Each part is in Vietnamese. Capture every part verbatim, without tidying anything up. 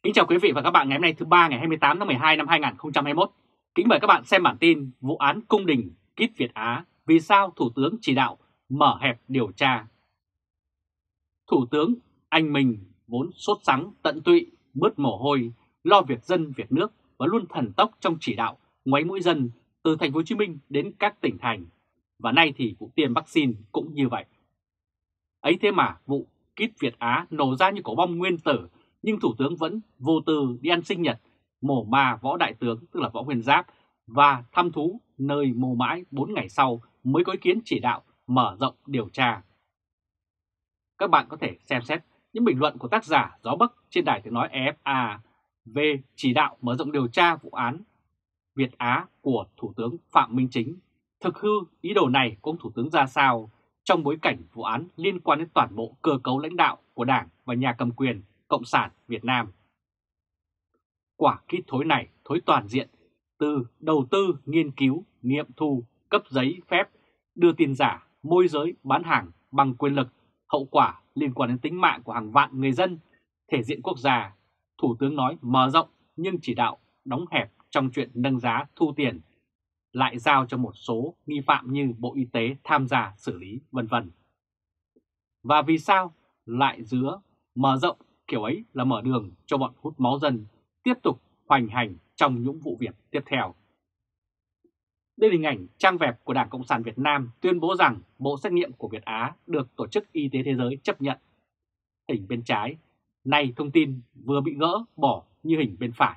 Kính chào quý vị và các bạn ngày hôm nay thứ ba ngày hai mươi tám tháng mười hai năm hai nghìn không trăm hai mươi mốt. Kính mời các bạn xem bản tin vụ án cung đình Kit Việt Á, vì sao Thủ tướng chỉ đạo mở hẹp điều tra. Thủ tướng anh mình vốn sốt sắng, tận tụy, mướt mồ hôi, lo việc dân việc nước và luôn thần tốc trong chỉ đạo ngoáy mũi dân từ thành phố Hồ Chí Minh đến các tỉnh thành. Và nay thì vụ tiêm vaccine cũng như vậy. Ấy thế mà vụ Kit Việt Á nổ ra như quả bom nguyên tử, nhưng Thủ tướng vẫn vô tư đi ăn sinh nhật mồ ma Võ Đại Tướng, tức là Võ Nguyên Giáp, và thăm thú nơi mồ mãi bốn ngày sau mới có ý kiến chỉ đạo mở rộng điều tra. Các bạn có thể xem xét những bình luận của tác giả Gió Bấc trên đài tiếng nói e ép a về chỉ đạo mở rộng điều tra vụ án Việt Á của Thủ tướng Phạm Minh Chính. Thực hư ý đồ này của ông Thủ tướng ra sao trong bối cảnh vụ án liên quan đến toàn bộ cơ cấu lãnh đạo của Đảng và nhà cầm quyền Cộng sản Việt Nam. Quả kít thối này thối toàn diện, từ đầu tư, nghiên cứu, nghiệm thu, cấp giấy phép, đưa tin giả, môi giới, bán hàng bằng quyền lực, hậu quả liên quan đến tính mạng của hàng vạn người dân, thể diện quốc gia. Thủ tướng nói mở rộng nhưng chỉ đạo đóng hẹp trong chuyện nâng giá thu tiền, lại giao cho một số nghi phạm như Bộ Y tế tham gia xử lý, vân vân. Và vì sao lại dứa mở rộng kiểu ấy là mở đường cho bọn hút máu dân tiếp tục hoành hành trong những vụ việc tiếp theo. Đây là hình ảnh trang web của Đảng Cộng sản Việt Nam tuyên bố rằng bộ xét nghiệm của Việt Á được Tổ chức Y tế Thế giới chấp nhận. Hình bên trái, nay thông tin vừa bị gỡ bỏ như hình bên phải.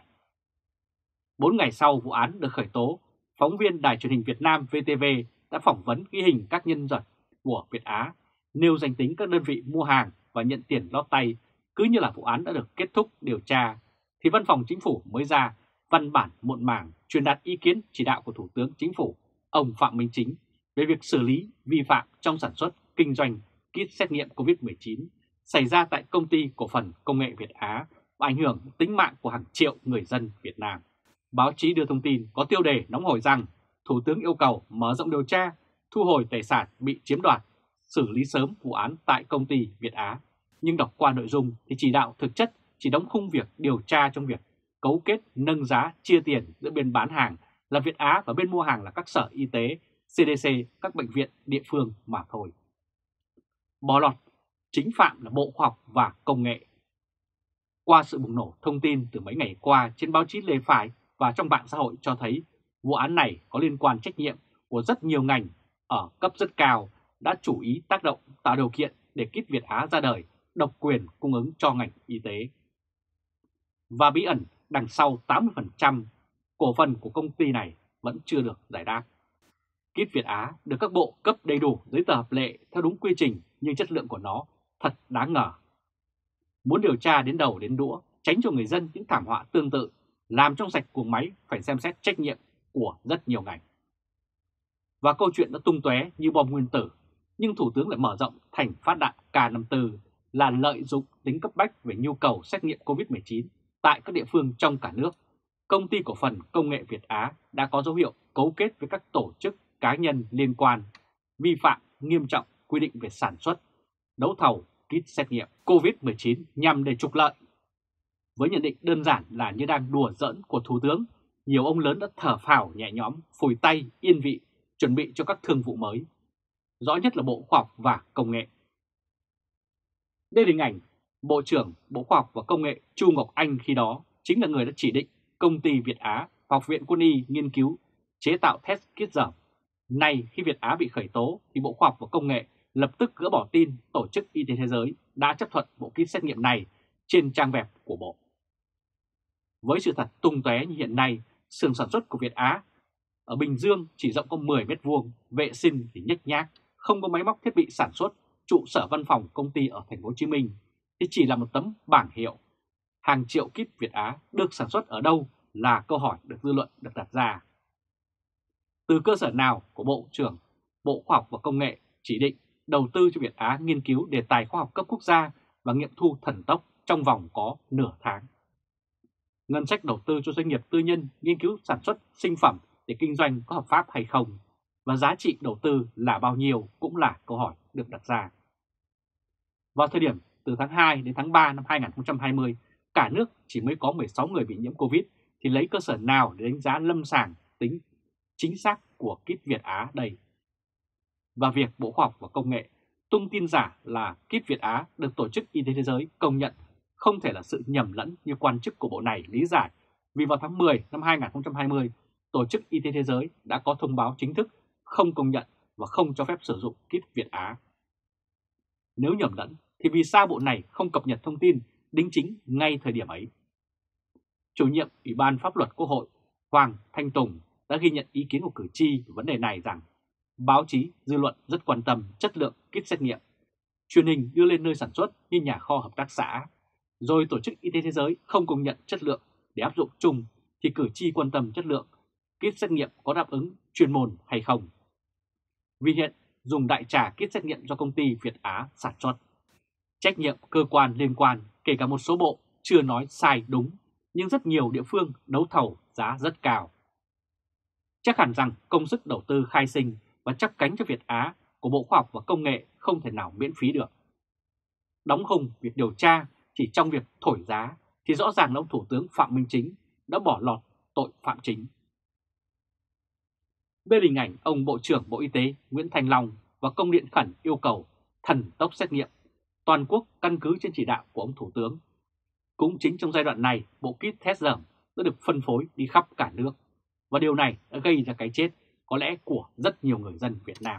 Bốn ngày sau vụ án được khởi tố, phóng viên Đài truyền hình Việt Nam vê tê vê đã phỏng vấn ghi hình các nhân vật của Việt Á, nêu danh tính các đơn vị mua hàng và nhận tiền lót tay. Cứ như là vụ án đã được kết thúc điều tra, thì Văn phòng Chính phủ mới ra văn bản muộn màng truyền đạt ý kiến chỉ đạo của Thủ tướng Chính phủ, ông Phạm Minh Chính, về việc xử lý vi phạm trong sản xuất, kinh doanh kit xét nghiệm Covid mười chín xảy ra tại Công ty Cổ phần Công nghệ Việt Á và ảnh hưởng tính mạng của hàng triệu người dân Việt Nam. Báo chí đưa thông tin có tiêu đề nóng hổi rằng Thủ tướng yêu cầu mở rộng điều tra, thu hồi tài sản bị chiếm đoạt, xử lý sớm vụ án tại Công ty Việt Á. Nhưng đọc qua nội dung thì chỉ đạo thực chất chỉ đóng khung việc điều tra trong việc cấu kết nâng giá chia tiền giữa bên bán hàng là Việt Á và bên mua hàng là các sở y tế, xê đê xê, các bệnh viện địa phương mà thôi. Bỏ lọt chính phạm là Bộ Khoa học và Công nghệ. Qua sự bùng nổ thông tin từ mấy ngày qua trên báo chí lề phải và trong mạng xã hội cho thấy vụ án này có liên quan trách nhiệm của rất nhiều ngành ở cấp rất cao đã chủ ý tác động tạo điều kiện để Kit Việt Á ra đời, độc quyền cung ứng cho ngành y tế. Và bí ẩn đằng sau tám mươi phần trăm cổ phần của công ty này vẫn chưa được giải đáp. Kit Việt Á được các bộ cấp đầy đủ giấy tờ hợp lệ theo đúng quy trình, nhưng chất lượng của nó thật đáng ngờ. Muốn điều tra đến đầu đến đũa, tránh cho người dân những thảm họa tương tự, làm trong sạch guồng máy phải xem xét trách nhiệm của rất nhiều ngành. Và câu chuyện đã tung tóe như bom nguyên tử, nhưng Thủ tướng lại mở rộng thành phát đạn K năm mươi tư là lợi dụng tính cấp bách về nhu cầu xét nghiệm Covid mười chín tại các địa phương trong cả nước. Công ty Cổ phần Công nghệ Việt Á đã có dấu hiệu cấu kết với các tổ chức cá nhân liên quan, vi phạm nghiêm trọng quy định về sản xuất, đấu thầu kit xét nghiệm Covid mười chín nhằm để trục lợi. Với nhận định đơn giản là như đang đùa giỡn của Thủ tướng, nhiều ông lớn đã thở phào nhẹ nhõm, phủi tay yên vị, chuẩn bị cho các thương vụ mới. Rõ nhất là Bộ Khoa học và Công nghệ. Đây là hình ảnh Bộ trưởng Bộ Khoa học và Công nghệ Chu Ngọc Anh khi đó chính là người đã chỉ định công ty Việt Á, Học viện Quân y nghiên cứu chế tạo test kit giởm. Nay khi Việt Á bị khởi tố thì Bộ Khoa học và Công nghệ lập tức gỡ bỏ tin Tổ chức Y tế Thế giới đã chấp thuận bộ kit xét nghiệm này trên trang web của Bộ. Với sự thật tung tóe như hiện nay, xưởng sản xuất của Việt Á ở Bình Dương chỉ rộng có mười mét vuông, vệ sinh thì nhếch nhác, không có máy móc thiết bị sản xuất, trụ sở văn phòng công ty ở thành phố Hồ Chí Minh thì chỉ là một tấm bảng hiệu. Hàng triệu kit Việt Á được sản xuất ở đâu là câu hỏi được dư luận được đặt ra. Từ cơ sở nào của Bộ trưởng Bộ Khoa học và Công nghệ chỉ định đầu tư cho Việt Á nghiên cứu đề tài khoa học cấp quốc gia và nghiệm thu thần tốc trong vòng có nửa tháng? Ngân sách đầu tư cho doanh nghiệp tư nhân nghiên cứu sản xuất sinh phẩm để kinh doanh có hợp pháp hay không? Và giá trị đầu tư là bao nhiêu cũng là câu hỏi được đặt ra. Vào thời điểm từ tháng hai đến tháng ba năm hai nghìn không trăm hai mươi, cả nước chỉ mới có mười sáu người bị nhiễm Covid thì lấy cơ sở nào để đánh giá lâm sàng tính chính xác của kit Việt Á đây? Và việc Bộ Khoa học và Công nghệ tung tin giả là kit Việt Á được Tổ chức Y tế Thế giới công nhận không thể là sự nhầm lẫn như quan chức của bộ này lý giải, vì vào tháng mười năm hai nghìn không trăm hai mươi, Tổ chức Y tế Thế giới đã có thông báo chính thức không công nhận và không cho phép sử dụng kit Việt Á. Nếu nhầm lẫn thì vì sao bộ này không cập nhật thông tin đính chính ngay thời điểm ấy? Chủ nhiệm Ủy ban Pháp luật Quốc hội Hoàng Thanh Tùng đã ghi nhận ý kiến của cử tri về vấn đề này rằng báo chí, dư luận rất quan tâm chất lượng kit xét nghiệm. Truyền hình đưa lên nơi sản xuất như nhà kho hợp tác xã, rồi Tổ chức Y tế Thế giới không công nhận chất lượng để áp dụng chung thì cử tri quan tâm chất lượng kit xét nghiệm có đáp ứng chuyên môn hay không. Vì hiện dùng đại trà kit xét nghiệm do công ty Việt Á sản xuất. Trách nhiệm cơ quan liên quan, kể cả một số bộ, chưa nói sai đúng, nhưng rất nhiều địa phương đấu thầu giá rất cao. Chắc hẳn rằng công sức đầu tư khai sinh và chắp cánh cho Việt Á của Bộ Khoa học và Công nghệ không thể nào miễn phí được. Đóng khung việc điều tra chỉ trong việc thổi giá thì rõ ràng là ông Thủ tướng Phạm Minh Chính đã bỏ lọt tội phạm chính. Đây là hình ảnh ông Bộ trưởng Bộ Y tế Nguyễn Thanh Long và công điện khẩn yêu cầu thần tốc xét nghiệm toàn quốc căn cứ trên chỉ đạo của ông Thủ tướng. Cũng chính trong giai đoạn này, bộ kit test dởm đã được phân phối đi khắp cả nước, và điều này đã gây ra cái chết có lẽ của rất nhiều người dân Việt Nam.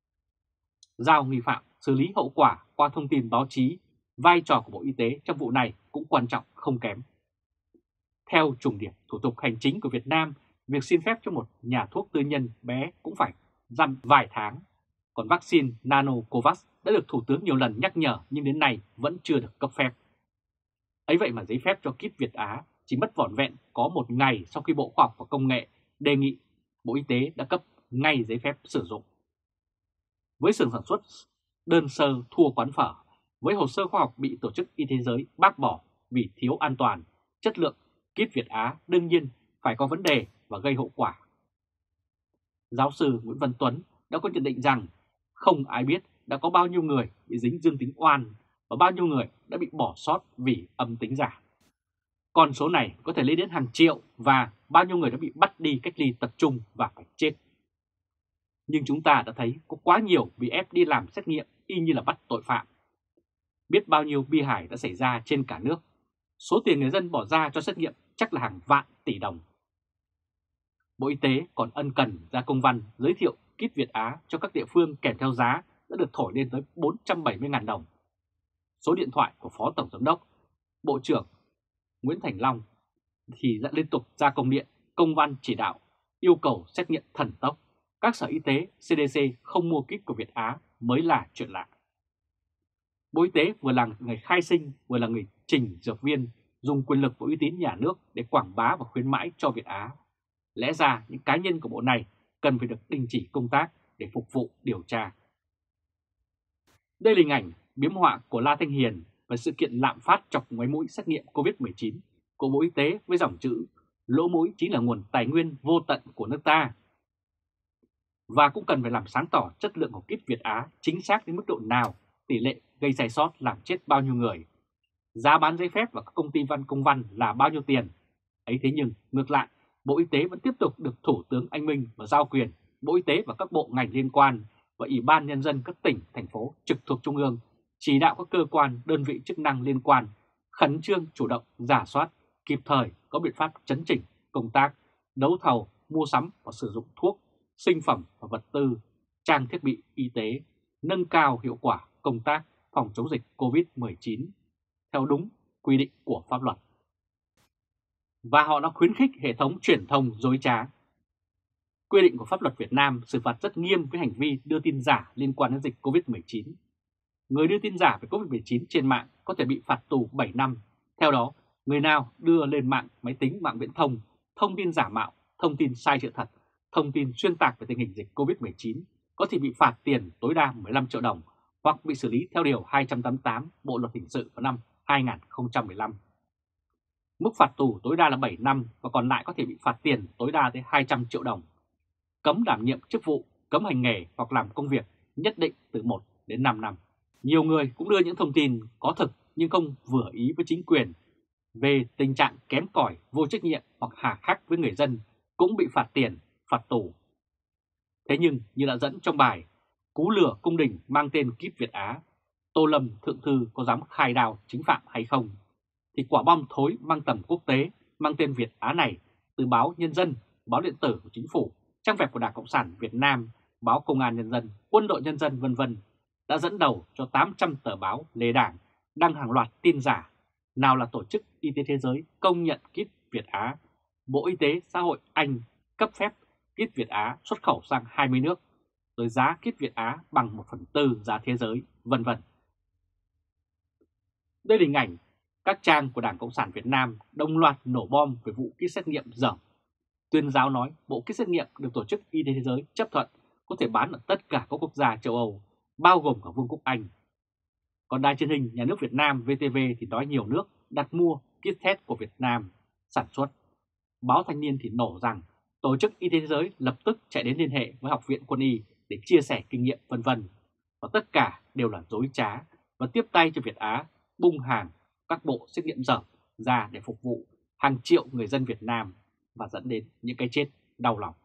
Giao nghi phạm xử lý hậu quả qua thông tin báo chí, vai trò của Bộ Y tế trong vụ này cũng quan trọng không kém. Theo trùng điệp thủ tục hành chính của Việt Nam, việc xin phép cho một nhà thuốc tư nhân bé cũng phải dăm vài tháng. Còn vaccine Nanocovax đã được Thủ tướng nhiều lần nhắc nhở nhưng đến nay vẫn chưa được cấp phép. Ấy vậy mà giấy phép cho kit Việt Á chỉ mất vỏn vẹn có một ngày sau khi Bộ Khoa học và Công nghệ đề nghị, Bộ Y tế đã cấp ngay giấy phép sử dụng. Với xưởng sản xuất đơn sơ thua quán phở, với hồ sơ khoa học bị Tổ chức Y tế Thế giới bác bỏ vì thiếu an toàn, chất lượng, kit Việt Á đương nhiên phải có vấn đề và gây hậu quả. Giáo sư Nguyễn Văn Tuấn đã có nhận định rằng không ai biết đã có bao nhiêu người bị dính dương tính oan và bao nhiêu người đã bị bỏ sót vì âm tính giả. Con số này có thể lên đến hàng triệu và bao nhiêu người đã bị bắt đi cách ly tập trung và phải chết. Nhưng chúng ta đã thấy có quá nhiều bị ép đi làm xét nghiệm y như là bắt tội phạm. Biết bao nhiêu bi hài đã xảy ra trên cả nước. Số tiền người dân bỏ ra cho xét nghiệm chắc là hàng vạn tỷ đồng. Bộ Y tế còn ân cần ra công văn giới thiệu kit Việt Á cho các địa phương kèm theo giá đã được thổi lên tới bốn trăm bảy mươi nghìn đồng. Số điện thoại của Phó Tổng Giám đốc, Bộ trưởng Nguyễn Thành Long thì đã liên tục ra công điện, công văn chỉ đạo yêu cầu xét nghiệm thần tốc. Các sở y tế, xê đê xê không mua kit của Việt Á mới là chuyện lạ. Bộ Y tế vừa là người khai sinh, vừa là người trình dược viên, dùng quyền lực và uy tín nhà nước để quảng bá và khuyến mãi cho Việt Á. Lẽ ra những cá nhân của bộ này cần phải được đình chỉ công tác để phục vụ điều tra. Đây là hình ảnh biếm họa của La Thanh Hiền về sự kiện lạm phát chọc ngoáy mũi xét nghiệm Covid mười chín của Bộ Y tế với dòng chữ lỗ mũi chính là nguồn tài nguyên vô tận của nước ta. Và cũng cần phải làm sáng tỏ chất lượng của kit Việt Á chính xác đến mức độ nào, tỷ lệ gây sai sót làm chết bao nhiêu người, giá bán giấy phép và các công ty văn công văn là bao nhiêu tiền. Ấy thế nhưng ngược lại, Bộ Y tế vẫn tiếp tục được Thủ tướng Anh Minh và giao quyền Bộ Y tế và các bộ ngành liên quan và Ủy ban Nhân dân các tỉnh, thành phố trực thuộc Trung ương chỉ đạo các cơ quan, đơn vị chức năng liên quan khẩn trương chủ động rà soát, kịp thời có biện pháp chấn chỉnh công tác đấu thầu, mua sắm và sử dụng thuốc, sinh phẩm và vật tư, trang thiết bị y tế, nâng cao hiệu quả công tác phòng chống dịch Covid mười chín theo đúng quy định của pháp luật. Và họ đã khuyến khích hệ thống truyền thông dối trá. Quy định của pháp luật Việt Nam xử phạt rất nghiêm với hành vi đưa tin giả liên quan đến dịch Covid mười chín. Người đưa tin giả về Covid mười chín trên mạng có thể bị phạt tù bảy năm. Theo đó, người nào đưa lên mạng máy tính, mạng viễn thông, thông tin giả mạo, thông tin sai sự thật, thông tin xuyên tạc về tình hình dịch Covid mười chín có thể bị phạt tiền tối đa mười lăm triệu đồng hoặc bị xử lý theo Điều hai trăm tám mươi tám Bộ Luật Hình sự vào năm hai nghìn không trăm mười lăm. Mức phạt tù tối đa là bảy năm và còn lại có thể bị phạt tiền tối đa tới hai trăm triệu đồng. Cấm đảm nhiệm chức vụ, cấm hành nghề hoặc làm công việc nhất định từ một đến năm năm. Nhiều người cũng đưa những thông tin có thực nhưng không vừa ý với chính quyền về tình trạng kém cỏi, vô trách nhiệm hoặc hà khắc với người dân cũng bị phạt tiền, phạt tù. Thế nhưng như đã dẫn trong bài Cú lừa cung đình mang tên kíp Việt Á, Tô Lâm thượng thư có dám khai đao chính phạm hay không, thì quả bom thối mang tầm quốc tế mang tên Việt Á này từ báo Nhân dân, báo điện tử của chính phủ, trang web của Đảng Cộng sản Việt Nam, báo Công an Nhân dân, Quân đội Nhân dân vân vân đã dẫn đầu cho tám trăm tờ báo lề đảng đăng hàng loạt tin giả, nào là Tổ chức Y tế Thế giới công nhận kíp Việt Á, Bộ Y tế Xã hội Anh cấp phép kíp Việt Á xuất khẩu sang hai mươi nước, rồi giá kíp Việt Á bằng một phần tư giá thế giới, vân vân. Đây là hình ảnh các trang của Đảng Cộng sản Việt Nam đồng loạt nổ bom về vụ kit xét nghiệm dởm. Tuyên giáo nói bộ kit xét nghiệm được Tổ chức Y tế Thế giới chấp thuận có thể bán ở tất cả các quốc gia châu Âu, bao gồm cả Vương quốc Anh. Còn đài truyền hình nhà nước Việt Nam vê tê vê thì nói nhiều nước đặt mua kit test của Việt Nam sản xuất. Báo Thanh niên thì nổ rằng Tổ chức Y tế Thế giới lập tức chạy đến liên hệ với Học viện Quân y để chia sẻ kinh nghiệm vân vân. Và tất cả đều là dối trá và tiếp tay cho Việt Á bung hàng các bộ xét nghiệm dởm ra để phục vụ hàng triệu người dân Việt Nam và dẫn đến những cái chết đau lòng.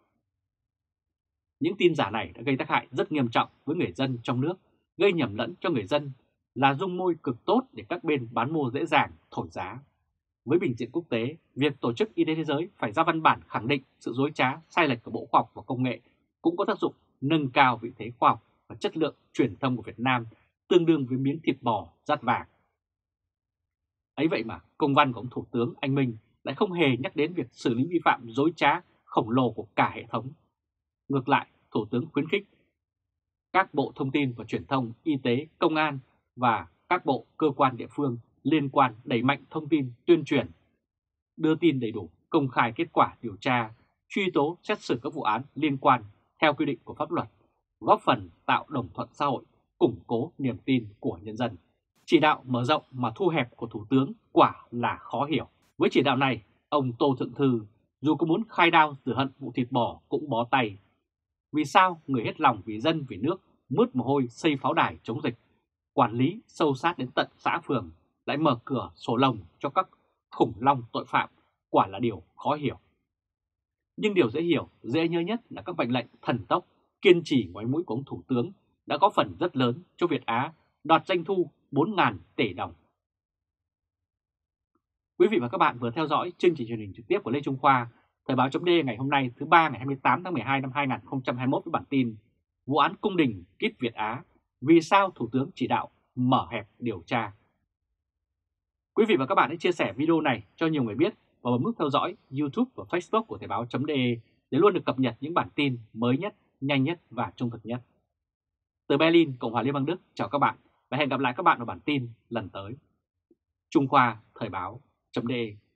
Những tin giả này đã gây tác hại rất nghiêm trọng với người dân trong nước, gây nhầm lẫn cho người dân, là dung môi cực tốt để các bên bán mua dễ dàng thổi giá. Với bình diện quốc tế, việc Tổ chức Y tế Thế giới phải ra văn bản khẳng định sự dối trá, sai lệch của Bộ Khoa học và Công nghệ cũng có tác dụng nâng cao vị thế khoa học và chất lượng truyền thông của Việt Nam, tương đương với miếng thịt bò rát vàng. Ấy vậy mà công văn của ông Thủ tướng Anh Minh lại không hề nhắc đến việc xử lý vi phạm dối trá khổng lồ của cả hệ thống. Ngược lại, Thủ tướng khuyến khích các bộ thông tin và truyền thông, y tế, công an và các bộ cơ quan địa phương liên quan đẩy mạnh thông tin tuyên truyền, đưa tin đầy đủ, công khai kết quả điều tra, truy tố xét xử các vụ án liên quan theo quy định của pháp luật, góp phần tạo đồng thuận xã hội, củng cố niềm tin của nhân dân. Chỉ đạo mở rộng mà thu hẹp của Thủ tướng quả là khó hiểu. Với chỉ đạo này, ông Tô Thượng Thư dù có muốn khai đao rửa hận vụ thịt bò cũng bó tay. Vì sao người hết lòng vì dân vì nước, mướt mồ hôi xây pháo đài chống dịch, quản lý sâu sát đến tận xã phường, lại mở cửa sổ lồng cho các khủng long tội phạm, quả là điều khó hiểu. Nhưng điều dễ hiểu, dễ nhớ nhất là các mệnh lệnh thần tốc, kiên trì ngoáy mũi của ông Thủ tướng đã có phần rất lớn cho Việt Á đoạt doanh thu bốn nghìn tỷ đồng. Quý vị và các bạn vừa theo dõi chương trình truyền hình trực tiếp của Lê Trung Khoa, Thời báo chấm ngày hôm nay thứ ba ngày hai mươi tám tháng mười hai năm hai nghìn không trăm hai mươi mốt với bản tin Vụ án cung đình kíp Việt Á, vì sao Thủ tướng chỉ đạo mở hẹp điều tra. Quý vị và các bạn hãy chia sẻ video này cho nhiều người biết và bấm nút theo dõi YouTube và Facebook của Thời báo.de để luôn được cập nhật những bản tin mới nhất, nhanh nhất và trung thực nhất. Từ Berlin, Cộng hòa Liên bang Đức, chào các bạn và hẹn gặp lại các bạn ở bản tin lần tới. Trung Khoa, Thời báo.de